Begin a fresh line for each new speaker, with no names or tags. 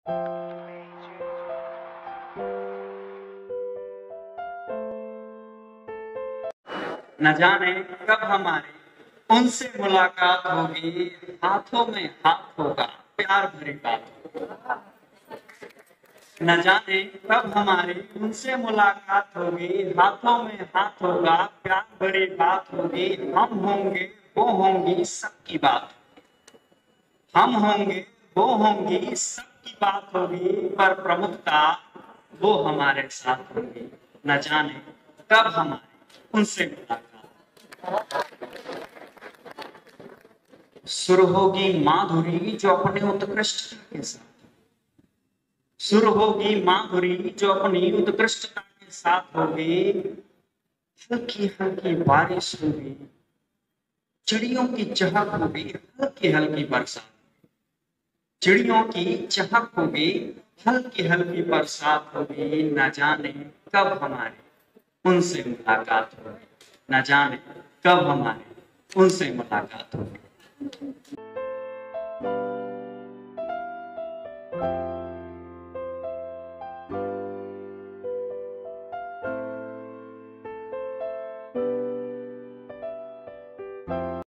न जाने कब हमारी उनसे मुलाकात होगी, हाथों में हाथ होगा, प्यार भरी बात होगी। न जाने कब हमारी उनसे मुलाकात होगी, हाथों में हाथ होगा, प्यार भरी बात होगी। हम होंगे वो होंगी सबकी बात, हम होंगे वो होंगी सबकी बात होगी, पर प्रमुखता वो हमारे साथ होगी। न जाने कब हमारी उनसे मुलाकात। सुर होगी माधुरी जो अपने उत्कृष्टता के साथ, सुर होगी माधुरी जो अपनी उत्कृष्टता के साथ होगी। हल्की हल्की बारिश होगी, चिड़ियों की चहक होगी, हल्की हल्की बरसात, चिड़ियों की चहक होगी, हल्की हल्की बरसात होगी। न जाने कब हमारी उनसे मुलाकात होगी, न जाने कब हमारी उनसे मुलाकात होगी।